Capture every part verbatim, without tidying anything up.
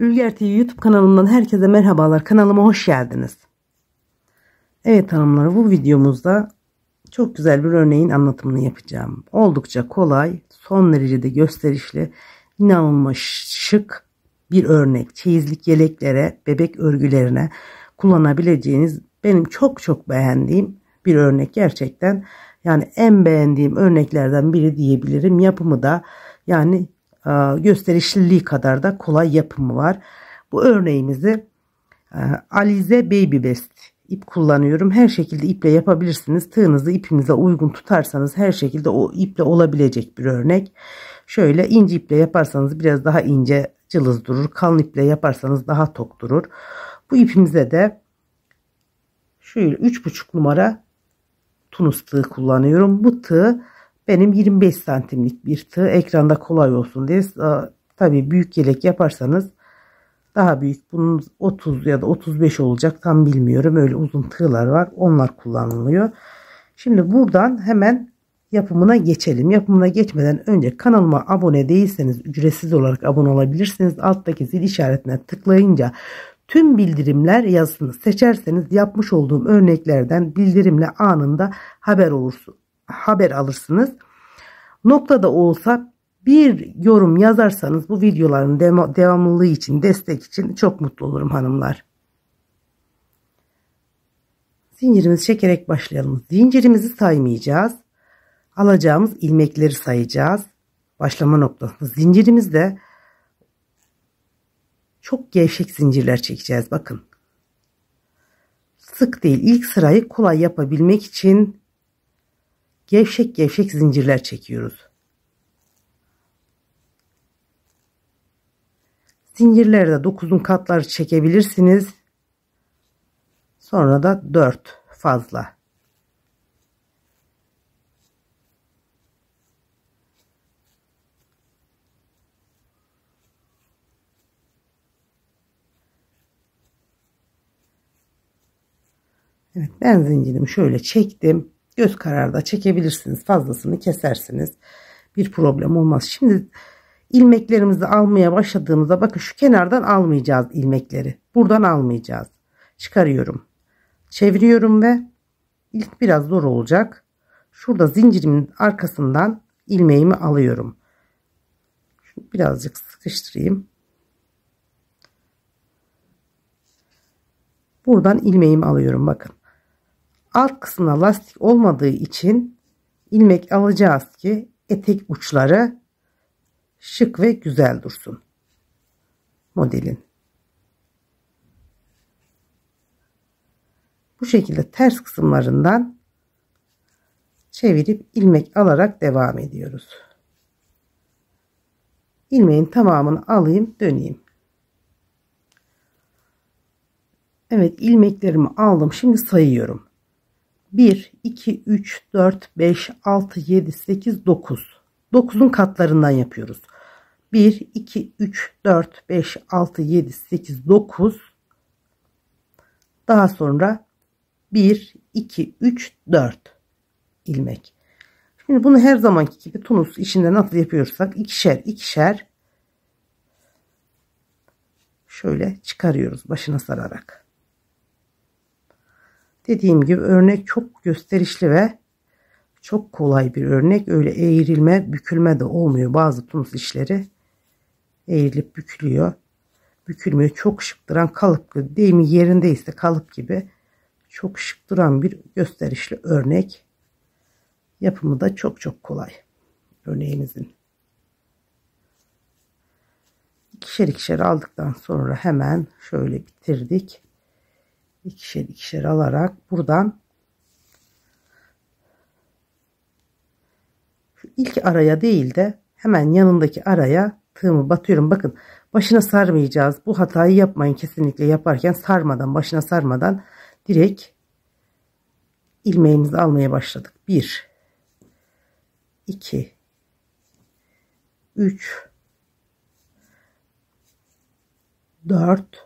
Ülger T V YouTube kanalımdan herkese merhabalar. Kanalıma hoş geldiniz. Evet hanımlar, bu videomuzda çok güzel bir örneğin anlatımını yapacağım. Oldukça kolay, son derecede gösterişli, inanılmaz şık bir örnek. Çeyizlik yeleklere, bebek örgülerine kullanabileceğiniz, benim çok çok beğendiğim bir örnek gerçekten. Yani en beğendiğim örneklerden biri diyebilirim. Yapımı da yani gösterişliliği kadar da kolay yapımı var. Bu örneğimizi Alize Baby Best ip kullanıyorum. Her şekilde iple yapabilirsiniz. Tığınızı ipinize uygun tutarsanız her şekilde o iple olabilecek bir örnek. Şöyle ince iple yaparsanız biraz daha ince cılız durur. Kalın iple yaparsanız daha tok durur. Bu ipimize de şöyle üç buçuk numara tunus tığ kullanıyorum. Bu tığ benim yirmi beş santimlik bir tığ. Ekranda kolay olsun diye. Tabii büyük yelek yaparsanız daha büyük, bunun otuz ya da otuz beş olacak, tam bilmiyorum. Öyle uzun tığlar var, onlar kullanılıyor. Şimdi buradan hemen yapımına geçelim. Yapımına geçmeden önce kanalıma abone değilseniz ücretsiz olarak abone olabilirsiniz. Alttaki zil işaretine tıklayınca tüm bildirimler yazısını seçerseniz yapmış olduğum örneklerden bildirimle anında haber olursun, haber alırsınız. Noktada olsa bir yorum yazarsanız bu videoların devamlılığı için, destek için çok mutlu olurum hanımlar. Zincirimizi çekerek başlayalım. Zincirimizi saymayacağız. Alacağımız ilmekleri sayacağız. Başlama noktası. Zincirimizde çok gevşek zincirler çekeceğiz. Bakın. Sık değil. İlk sırayı kolay yapabilmek için gevşek gevşek zincirler çekiyoruz. Zincirlerde dokuzun katları çekebilirsiniz. Sonra da dört fazla. Evet, ben zincirimi şöyle çektim. Göz kararı da çekebilirsiniz. Fazlasını kesersiniz. Bir problem olmaz. Şimdi ilmeklerimizi almaya başladığımızda bakın şu kenardan almayacağız ilmekleri. Buradan almayacağız. Çıkarıyorum. Çeviriyorum ve ilk biraz zor olacak. Şurada zincirimin arkasından ilmeğimi alıyorum. Şunu birazcık sıkıştırayım. Buradan ilmeğimi alıyorum bakın. Alt kısmına lastik olmadığı için ilmek alacağız ki etek uçları şık ve güzel dursun modelin. Bu şekilde ters kısımlarından çevirip ilmek alarak devam ediyoruz. İlmeğin tamamını alayım, döneyim. Evet, ilmeklerimi aldım. Şimdi sayıyorum. bir, iki, üç, dört, beş, altı, yedi, sekiz, dokuz. dokuzun katlarından yapıyoruz. bir, iki, üç, dört, beş, altı, yedi, sekiz, dokuz. Daha sonra bir, iki, üç, dört ilmek. Şimdi bunu her zamanki gibi tunus işinde nasıl yapıyorsak ikişer ikişer şöyle çıkarıyoruz başına sararak. Dediğim gibi örnek çok gösterişli ve çok kolay bir örnek. Öyle eğrilme, bükülme de olmuyor. Bazı tunus işleri eğrilip bükülüyor. Bükülmüyor. Çok şık duran, kalıplı, deyimi yerindeyse kalıp gibi çok şık duran bir gösterişli örnek. Yapımı da çok çok kolay örneğimizin. İkişer ikişer aldıktan sonra hemen şöyle bitirdik. İkişer ikişer alarak buradan şu ilk araya değil de hemen yanındaki araya tığımı batıyorum. Bakın, başına sarmayacağız. Bu hatayı yapmayın kesinlikle, yaparken sarmadan, başına sarmadan direkt ilmeğimizi almaya başladık. bir, iki, üç, dört,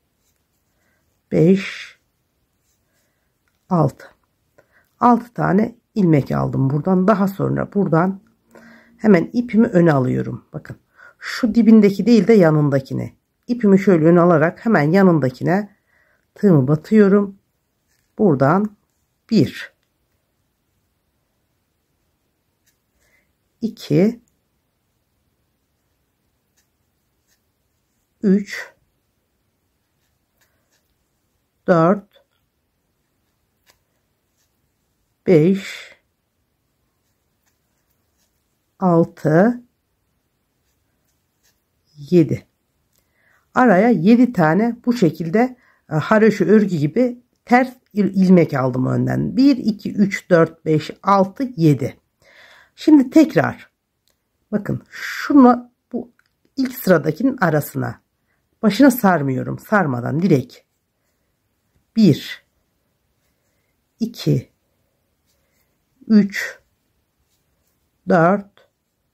beş, altı. altı tane ilmek aldım buradan. Daha sonra buradan hemen ipimi öne alıyorum. Bakın, şu dibindeki değil de yanındakini. ipimi şöyle öne alarak hemen yanındakine tığımı batıyorum. Buradan bir, iki, üç, dört, beş, altı, yedi. Araya yedi tane bu şekilde haroşa örgü gibi ters ilmek aldım önden. bir, iki, üç, dört, beş, altı, yedi. Şimdi tekrar bakın şunu bu ilk sıradakinin arasına başına sarmıyorum. Sarmadan direkt bir, iki, üç, dört,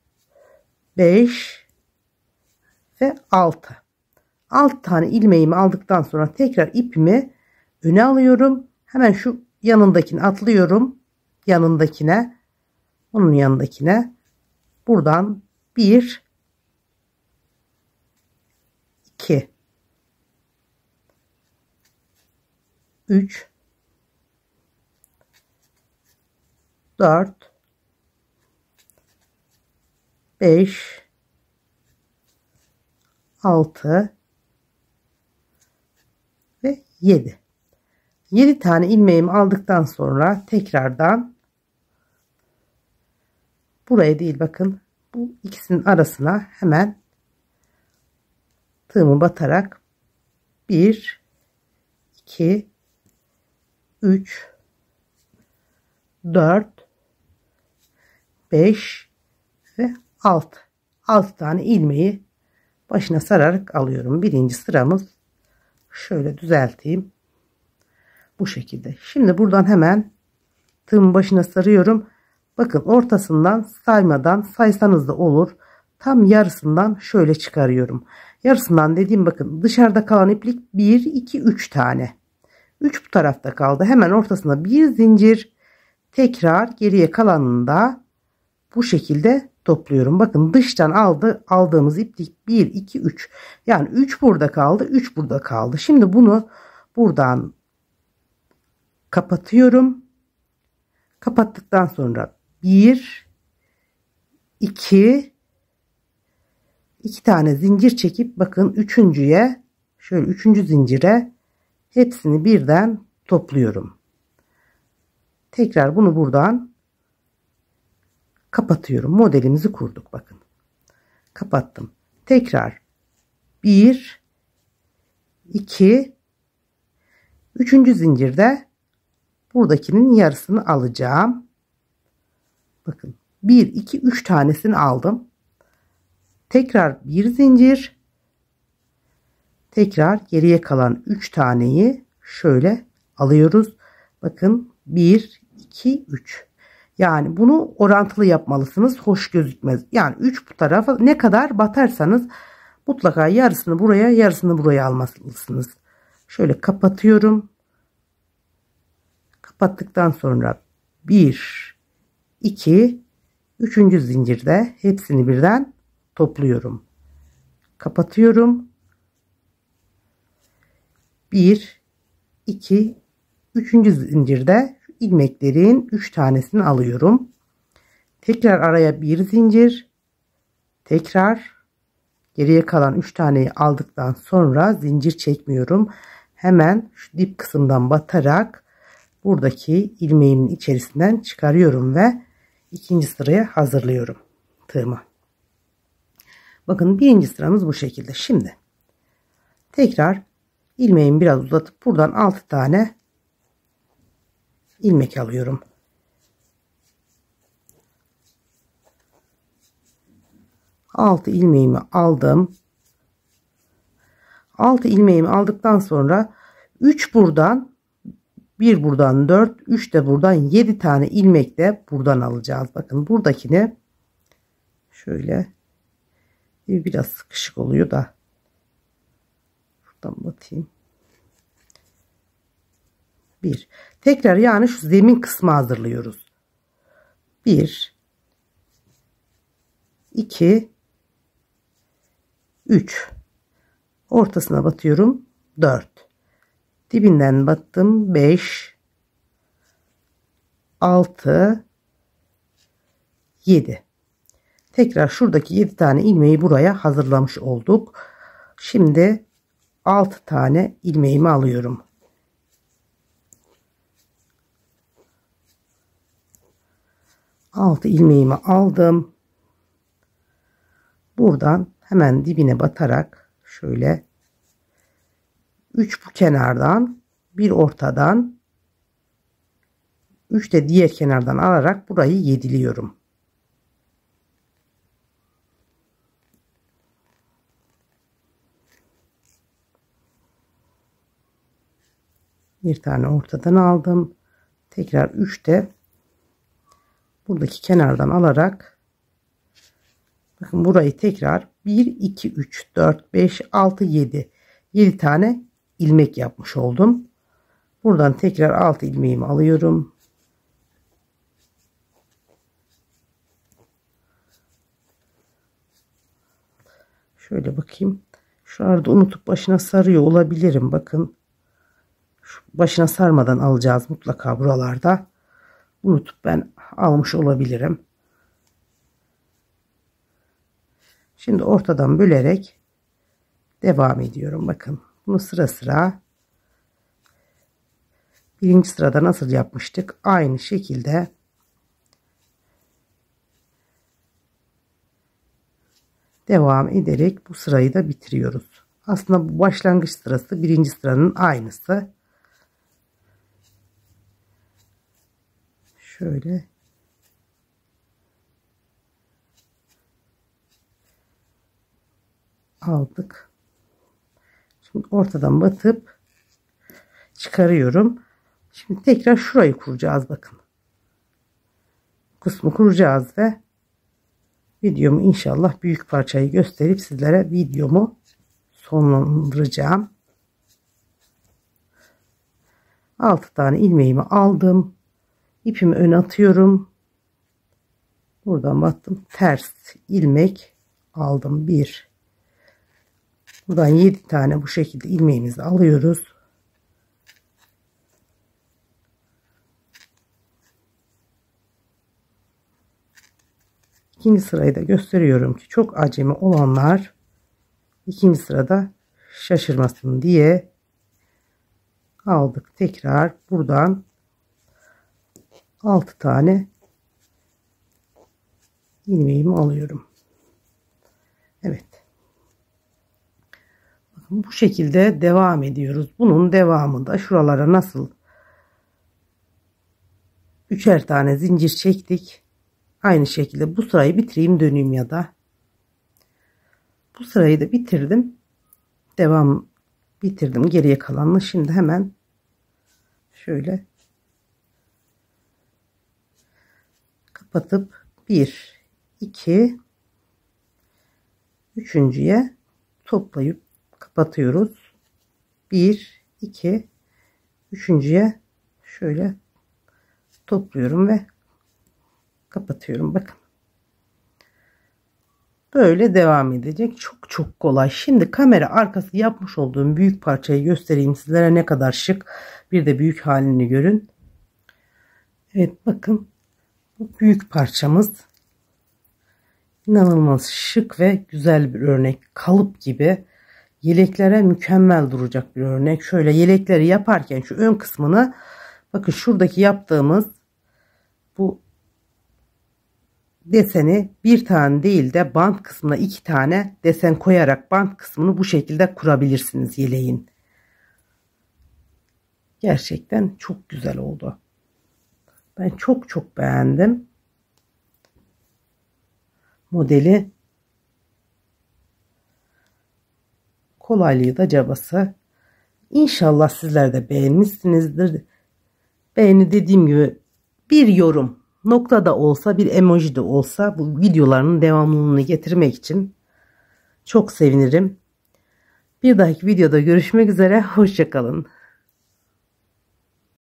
beş ve altı. altı tane ilmeğimi aldıktan sonra tekrar ipimi öne alıyorum. Hemen şu yanındakini atlıyorum. Yanındakine, onun yanındakine buradan bir, iki, üç, dört, beş, altı ve yedi. yedi tane ilmeğimi aldıktan sonra tekrardan buraya değil, bakın bu ikisinin arasına hemen tığımı batarak bir, iki, üç, dört, beş ve altı. altı tane ilmeği başına sararak alıyorum. Birinci sıramız şöyle düzelteyim. Bu şekilde. Şimdi buradan hemen tığımın başına sarıyorum. Bakın ortasından saymadan saysanız da olur. Tam yarısından şöyle çıkarıyorum. Yarısından dediğim bakın dışarıda kalan iplik bir, iki, üç tane. üç bu tarafta kaldı. Hemen ortasına bir zincir. Tekrar geriye kalanını da bu şekilde topluyorum. Bakın dıştan aldı aldığımız iplik bir, iki, üç. Yani üç burada kaldı. üç burada kaldı. Şimdi bunu buradan kapatıyorum. Kapattıktan sonra bir, iki, iki tane zincir çekip bakın üçüncüye şöyle üçüncü zincire hepsini birden topluyorum. Tekrar bunu buradan kapatıyorum. Modelimizi kurduk bakın. Kapattım. Tekrar bir, iki, üçüncü zincirde buradakinin yarısını alacağım. Bakın bir, iki, üç tanesini aldım. Tekrar bir zincir. Tekrar geriye kalan üç taneyi şöyle alıyoruz. Bakın bir, iki, üç. Yani bunu orantılı yapmalısınız. Hoş gözükmez. Yani üç bu tarafa ne kadar batarsanız mutlaka yarısını buraya yarısını buraya almalısınız. Şöyle kapatıyorum. Kapattıktan sonra bir, iki, üçüncü zincirde hepsini birden topluyorum. Kapatıyorum. bir, iki, üçüncü zincirde ilmeklerin üç tanesini alıyorum. Tekrar araya bir zincir. Tekrar geriye kalan üç taneyi aldıktan sonra zincir çekmiyorum. Hemen şu dip kısımdan batarak buradaki ilmeğimin içerisinden çıkarıyorum ve ikinci sıraya hazırlıyorum tığımı. Bakın birinci sıramız bu şekilde. Şimdi tekrar ilmeğimi biraz uzatıp buradan altı tane ilmek alıyorum. altı ilmeğimi aldım. altı ilmeğimi aldıktan sonra üç buradan, bir buradan, dört, üç de buradan, yedi tane ilmek de buradan alacağız. Bakın buradakini şöyle biraz sıkışık oluyor da şuradan batayım. bir. Tekrar yani şu zemin kısmı hazırlıyoruz. bir, iki, üç. Ortasına batıyorum. dört. Dibinden battım. beş, altı, yedi. Tekrar şuradaki yedi tane ilmeği buraya hazırlamış olduk. Şimdi altı tane ilmeğimi alıyorum. altı ilmeğimi aldım. Buradan hemen dibine batarak şöyle üç bu kenardan, bir ortadan, üç de diğer kenardan alarak burayı yediliyorum. Bir tane ortadan aldım. Tekrar üç de buradaki kenardan alarak, bakın burayı tekrar bir, iki, üç, dört, beş, altı, yedi. yedi tane ilmek yapmış oldum. Buradan tekrar altı ilmeğimi alıyorum. Şöyle bakayım. Şu arada unutup başına sarıyor olabilirim. Bakın. Şu başına sarmadan alacağız mutlaka buralarda. Unutup ben almış olabilirim. Şimdi ortadan bölerek devam ediyorum. Bakın. Bunu sıra sıra birinci sırada nasıl yapmıştık? Aynı şekilde devam ederek bu sırayı da bitiriyoruz. Aslında bu başlangıç sırası birinci sıranın aynısı. Şöyle aldık. Şimdi ortadan batıp çıkarıyorum. Şimdi tekrar şurayı kuracağız bakın. Kısmı kuracağız ve videomu inşallah büyük parçayı gösterip sizlere videomu sonlandıracağım. altı tane ilmeğimi aldım. İpimi öne atıyorum. Buradan battım. Ters ilmek aldım. bir. Buradan yedi tane bu şekilde ilmeğimizi alıyoruz. İkinci sırayı da gösteriyorum ki çok acemi olanlar ikinci sırada şaşırmasın diye aldık. Tekrar buradan altı tane ilmeğimi alıyorum. Evet. Bakın bu şekilde devam ediyoruz. Bunun devamında şuralara nasıl üçer tane zincir çektik. Aynı şekilde bu sırayı bitireyim döneyim ya da. Bu sırayı da bitirdim. Devam bitirdim. Geriye kalanını şimdi hemen şöyle kapatıp bir, iki, üçüncüye toplayıp kapatıyoruz. bir, iki, üçüncüye şöyle topluyorum ve kapatıyorum. Bakın. Böyle devam edecek. Çok çok kolay. Şimdi kamera arkası yapmış olduğum büyük parçayı göstereyim sizlere, ne kadar şık. Bir de büyük halini görün. Evet bakın. Bu büyük parçamız inanılmaz şık ve güzel bir örnek. Kalıp gibi. Yeleklere mükemmel duracak bir örnek. Şöyle yelekleri yaparken şu ön kısmını, bakın şuradaki yaptığımız bu deseni bir tane değil de bant kısmına iki tane desen koyarak bant kısmını bu şekilde kurabilirsiniz yeleğin. Gerçekten çok güzel oldu. Ben çok çok beğendim modeli. Kolaylığı da cabası. İnşallah sizler de beğenmişsinizdir. Beğeni dediğim gibi bir yorum, nokta da olsa, bir emoji de olsa bu videoların devamlılığını getirmek için çok sevinirim. Bir dahaki videoda görüşmek üzere. Hoşça kalın.